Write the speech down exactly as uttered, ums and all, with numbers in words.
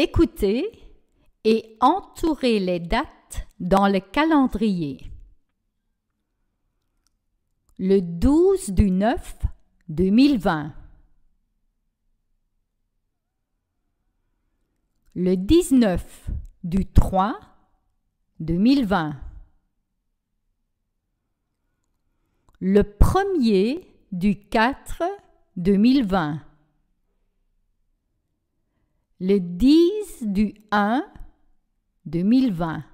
Écoutez et entourez les dates dans le calendrier. Le douze du neuf deux mille vingt. Le dix-neuf du trois deux mille vingt. Le premier du quatre deux mille vingt. Le dix du un deux mille vingt.